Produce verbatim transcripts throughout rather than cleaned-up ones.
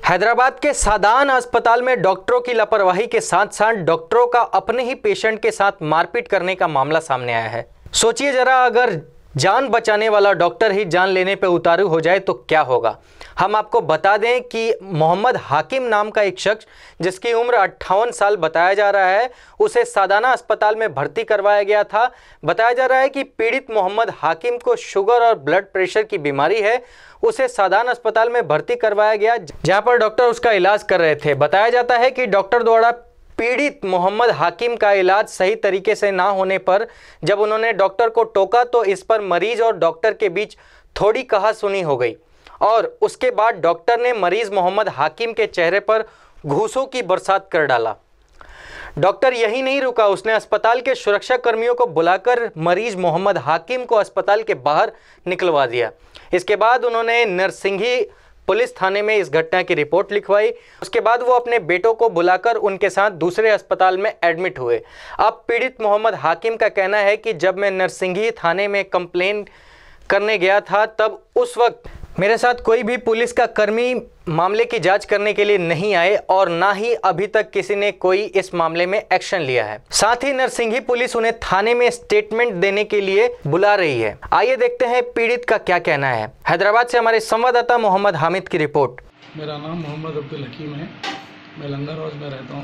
हैदराबाद के सादान अस्पताल में डॉक्टरों की लापरवाही के साथ साथ डॉक्टरों का अपने ही पेशेंट के साथ मारपीट करने का मामला सामने आया है। सोचिए जरा, अगर जान बचाने वाला डॉक्टर ही जान लेने पे उतारू हो जाए तो क्या होगा। हम आपको बता दें कि मोहम्मद हाकिम नाम का एक शख्स जिसकी उम्र अट्ठावन साल बताया जा रहा है, उसे सादाना अस्पताल में भर्ती करवाया गया था। बताया जा रहा है कि पीड़ित मोहम्मद हाकिम को शुगर और ब्लड प्रेशर की बीमारी है। उसे सादाना अस्पताल में भर्ती करवाया गया जहां पर डॉक्टर उसका इलाज कर रहे थे। बताया जाता है कि डॉक्टर द्वारा पीड़ित मोहम्मद हाकिम का इलाज सही तरीके से ना होने पर जब उन्होंने डॉक्टर को टोका तो इस पर मरीज और डॉक्टर के बीच थोड़ी कहासुनी हो गई और उसके बाद डॉक्टर ने मरीज मोहम्मद हाकिम के चेहरे पर घूसों की बरसात कर डाला। डॉक्टर यही नहीं रुका, उसने अस्पताल के सुरक्षा कर्मियों को बुलाकर मरीज मोहम्मद हाकिम को अस्पताल के बाहर निकलवा दिया। इसके बाद उन्होंने नरसिंघी पुलिस थाने में इस घटना की रिपोर्ट लिखवाई। उसके बाद वो अपने बेटों को बुलाकर उनके साथ दूसरे अस्पताल में एडमिट हुए। अब पीड़ित मोहम्मद हाकिम का कहना है कि जब मैं नरसिंघी थाने में कंप्लेन करने गया था तब उस वक्त मेरे साथ कोई भी पुलिस का कर्मी मामले की जांच करने के लिए नहीं आए और ना ही अभी तक किसी ने कोई इस मामले में एक्शन लिया है। साथ ही नरसिंघी पुलिस उन्हें थाने में स्टेटमेंट देने के लिए बुला रही है। आइए देखते हैं पीड़ित का क्या कहना है। हैदराबाद से हमारे संवाददाता मोहम्मद हामिद की रिपोर्ट। मेरा नाम मोहम्मद अब्दुल हकीम है, मैं लंगर हाउस में रहता हूँ।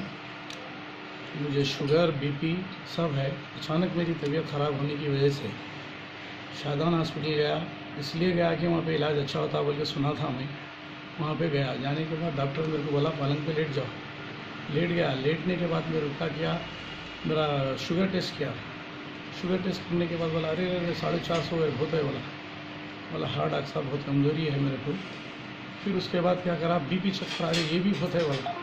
मुझे शुगर बीपी सब है। अचानक मेरी तबीयत ख़राब होने की वजह से शादान हॉस्पिटल गया, इसलिए गया कि वहाँ पे इलाज अच्छा होता बोल के सुना था मैं। वहाँ पे गया, जाने के बाद डॉक्टर मेरे को बोला पलंग पे लेट जाओ। लेट गया। लेटने के बाद मेरे रुका किया, मेरा शुगर टेस्ट किया। शुगर टेस्ट करने के बाद बोला अरे अरे साढ़े चार सौ है, बहुत है। बोला बोला हाँ डॉक्टर साहब बहुत कमज़ोरी है मेरे को। फिर उसके बाद क्या करा, बी पी चेक करा, ये भी बहुत है बोला।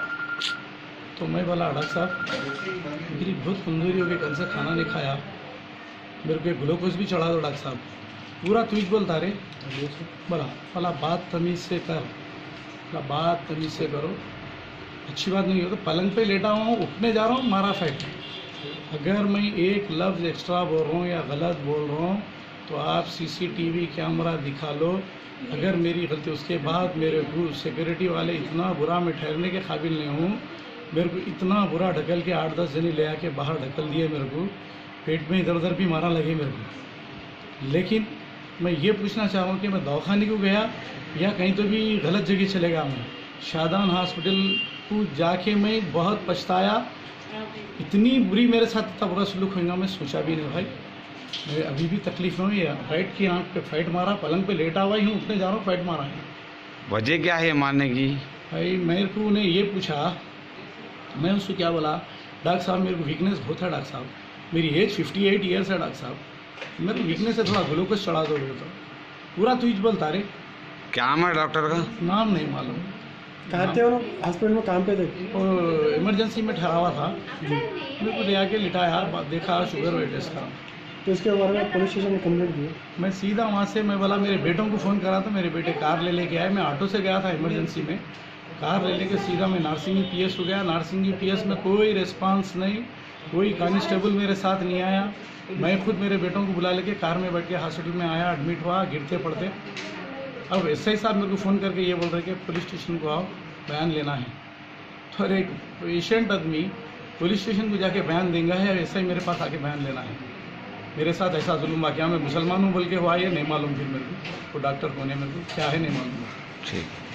तो मैं बोला डॉक्टर साहब मेरी बहुत कमज़ोरी हो गई, कल से खाना नहीं खाया, मेरे को ग्लूकोज भी चढ़ा दो डॉक्टर साहब। पूरा तुझ बोलता रे। बोला बोला बात तमीज़ से कर, बोला बात तमीज़ से करो, अच्छी बात नहीं हो तो पलंग पे लेटा हूँ, उठने जा रहा हूँ, मारा फेंक। अगर मैं एक लफ्ज़ एक्स्ट्रा बोल रहा हूँ या गलत बोल रहा हूँ तो आप सीसीटीवी कैमरा दिखा लो। अगर मेरी गलती, उसके बाद मेरे को सिक्योरिटी वाले इतना बुरा मैं ठहरने के काबिल नहीं हूँ। मेरे को इतना बुरा ढकल के आठ दस जने ले आके बाहर ढकल दिए, मेरे को पेट में इधर उधर भी मारा लगे मेरे को। लेकिन मैं ये पूछना चाह रहा हूँ कि मैं दवाखाने को गया या कहीं तो भी गलत जगह चलेगा। मैं शादान हॉस्पिटल को जाके मैं बहुत पछताया। इतनी बुरी मेरे साथ इतना बुरा सलूक होगा मैं सोचा भी नहीं भाई। मैं अभी भी तकलीफ में है। फाइट की आँख पे फाइट मारा, पलंग पे लेटा हुआ ही हूँ, उठने जा रहा हूँ, फाइट मारा है। वजह क्या है मारने की? भाई मेरे को उन्हें ये पूछा, मैं उसको क्या बोला, डॉक्टर साहब मेरे को वीकनेस बहुत है, डॉक्टर साहब मेरी एज फिफ्टी एट ईयर्स है, डॉक्टर साहब मेरे को वीकनेस है, थोड़ा ग्लूकोज चढ़ा दो। तो पूरा तुझ बोलता रे। क्या नाम है डॉक्टर का? नाम नहीं मालूम। कहाँ थे वो हॉस्पिटल में, काम पे थे? वो इमरजेंसी में ठहरा हुआ था। मेरे को ले आके लिटाया, देखा शुगर वेट टेस्ट करा। तो इसके बारे में पुलिस स्टेशन में कंप्लेंट की? मैं सीधा वहाँ से मैं बोला मेरे बेटों को फ़ोन करा था, मेरे बेटे कार ले लेके आए। मैं ऑटो से गया था इमरजेंसी में, कार ले लेके सीधा मैं नारसिंगी पी एस हो गया। नारसिंगी पी एस में कोई रिस्पांस नहीं, कोई कांस्टेबल मेरे साथ नहीं आया। मैं खुद मेरे बेटों को बुला लेके कार में बैठ के हॉस्पिटल में आया, एडमिट हुआ गिरते पड़ते। अब एस आई साहब मेरे को फ़ोन करके ये बोल रहे कि पुलिस स्टेशन को आओ, बयान लेना है। तो अरे एक पेशेंट आदमी पुलिस स्टेशन को जाके बयान देंगे है, एस आई मेरे पास आके बयान लेना है। मेरे साथ ऐसा जुल्म वाक़या, मैं मुसलमान हूँ बोल के हुआ ये नहीं मालूम। फिर मेरे को तो डॉक्टर कौन है मेरे को क्या है नहीं मालूम। ठीक।